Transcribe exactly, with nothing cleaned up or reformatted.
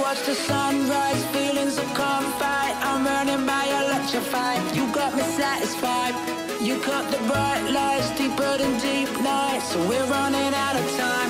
watch the sunrise, feelings of confide. I'm running by electrified. You got me satisfied. You cut the bright lights deeper than deep nights, so we're running out of time.